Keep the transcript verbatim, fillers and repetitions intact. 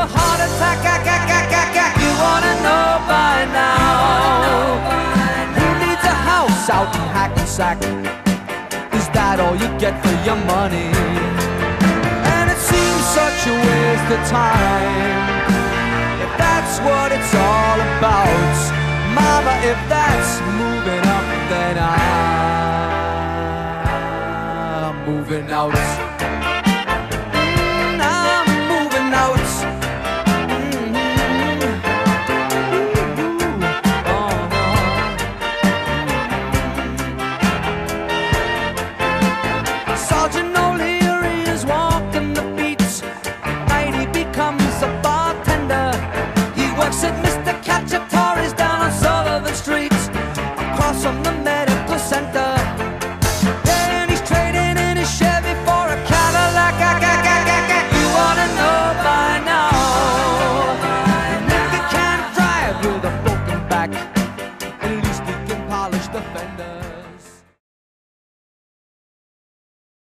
a heart attack, ack, ack, ack, ack, ack. You wanna know by now. Who needs a house out in Hackensack? Is that all you get for your money? And it seems such a waste of time. If that's what it's all about, Mama, if that's moving up, then I'm moving out.